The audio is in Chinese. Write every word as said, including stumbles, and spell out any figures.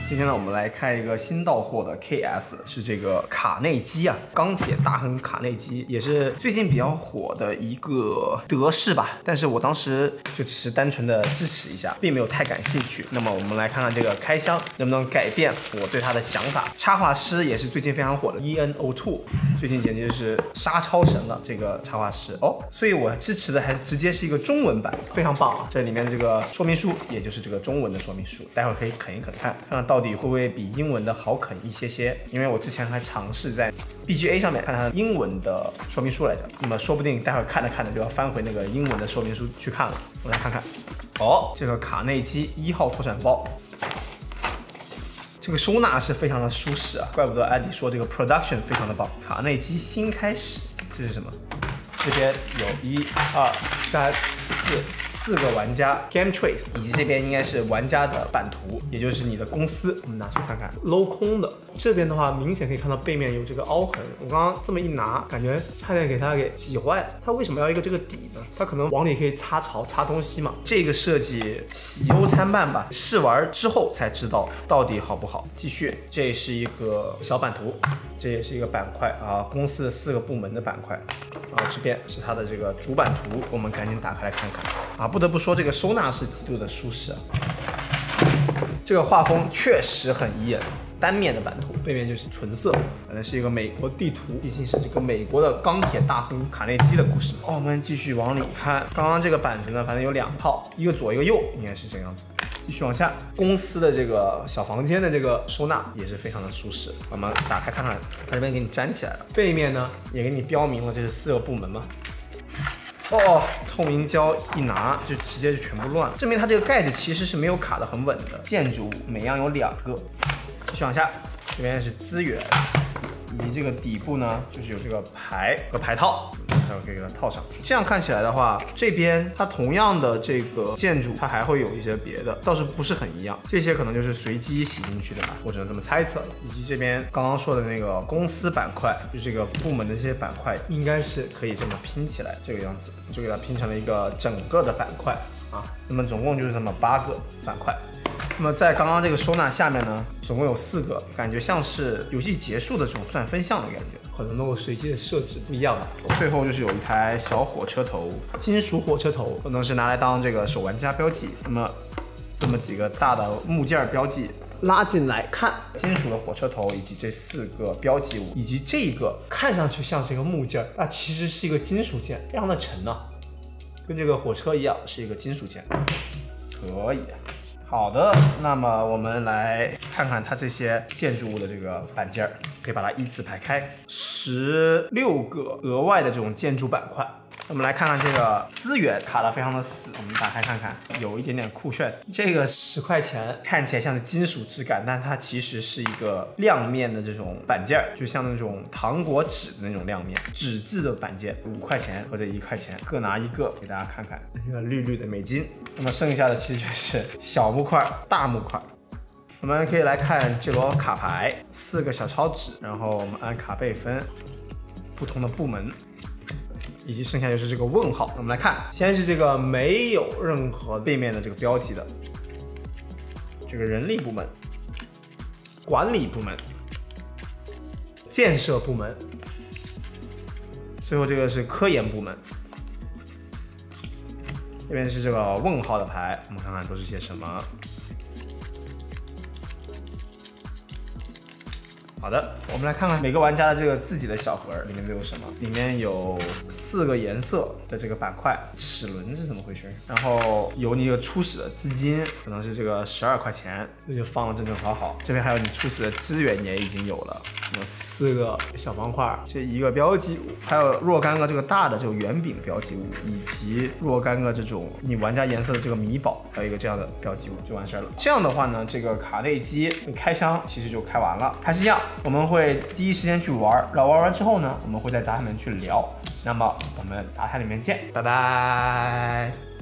今天呢，我们来看一个新到货的 K S， 是这个卡内基啊，钢铁大亨卡内基，也是最近比较火的一个德式吧。但是我当时就只是单纯的支持一下，并没有太感兴趣。那么我们来看看这个开箱能不能改变我对它的想法。插画师也是最近非常火的 E N O 二， 最近简直是杀超神了。这个插画师哦，所以我支持的还是直接是一个中文版，非常棒啊！这里面的这个说明书，也就是这个中文的说明书，待会儿可以啃一啃看，看看到底会不会比英文的好啃一些些。因为我之前还尝试在 B G A 上面看它英文的说明书来着，那么说不定待会儿看着看着就要翻回那个英文的说明书去看了。我来看看，哦，这个卡内基一号脱产包。这个收纳是非常的舒适啊，怪不得安迪说这个 production 非常的棒。卡内基新开始，这是什么？这边有一二三四四个玩家 game trace， 以及这边应该是玩家的版图，也就是你的公司。我们拿出看看，镂空的。这边的话，明显可以看到背面有这个凹痕。我刚刚这么一拿，感觉差点给它给挤坏了。它为什么要一个这个底呢？它可能往里可以插槽、插东西嘛。这个设计喜忧参半吧，试玩之后才知道到底好不好。继续，这是一个小版图，这也是一个板块啊，公司四个部门的板块。啊，这边是它的这个主版图，我们赶紧打开来看看啊。不得不说，这个收纳是极度的舒适啊。这个画风确实很宜人，单面的版图，背面就是纯色，反正是一个美国地图，毕竟是这个美国的钢铁大亨卡内基的故事嘛。哦，我们继续往里看，刚刚这个板子呢，反正有两套，一个左一个右，应该是这个样子。继续往下，公司的这个小房间的这个收纳也是非常的舒适。我们打开看看，它这边给你粘起来了。背面呢也给你标明了这是四个部门嘛。哦，透明胶一拿就直接就全部乱了，证明它这个盖子其实是没有卡得很稳的。建筑物每样有两个。继续往下，这边是资源，以及这个底部呢就是有这个牌和牌套。待会可以给它套上。这样看起来的话，这边它同样的这个建筑，它还会有一些别的，倒是不是很一样。这些可能就是随机洗进去的吧，我只能这么猜测了。以及这边刚刚说的那个公司板块，就这个部门的这些板块，应该是可以这么拼起来，这个样子，就给它拼成了一个整个的板块啊。那么总共就是这么八个板块。那么在刚刚这个收纳下面呢，总共有四个，感觉像是游戏结束的这种算分项的感觉，可能能够随机的设置不一样的。最后就是有一台小火车头，金属火车头，可能是拿来当这个手玩家标记。那么这么几个大的木件标记拉进来看，金属的火车头以及这四个标记物，以及这个看上去像是一个木件，那其实是一个金属件，非常的沉呢、啊，跟这个火车一样是一个金属件，可以。好的，那么我们来看看它这些建筑物的这个板件，可以把它依次排开，十六个额外的这种建筑板块。我们来看看这个资源卡得非常的死，我们打开看看，有一点点酷炫。这个十块钱看起来像是金属质感，但它其实是一个亮面的这种板件，就像那种糖果纸的那种亮面，纸质的板件，五块钱或者一块钱各拿一个，给大家看看，一个绿绿的美金。那么剩下的其实就是小木块、大木块。我们可以来看这摞卡牌，四个小抄纸，然后我们按卡倍分，不同的部门，以及剩下就是这个问号。我们来看，先是这个没有任何背面的这个标记的，这个人力部门、管理部门、建设部门，最后这个是科研部门。这边是这个问号的牌，我们看看都是些什么。好的，我们来看看每个玩家的这个自己的小盒里面都有什么。里面有四个颜色的这个板块，齿轮是怎么回事？然后有你一个初始的资金，可能是这个十二块钱，这就放了正正好好。这边还有你初始的资源也已经有了，有四个小方块，这一个标记物，还有若干个这个大的这种圆饼标记物，以及若干个这种你玩家颜色的这个米宝，还有一个这样的标记物就完事儿了。这样的话呢，这个卡内基开箱其实就开完了，还是一样。我们会第一时间去玩，然后玩完之后呢，我们会在杂谈里面去聊。那么我们杂谈里面见，拜拜。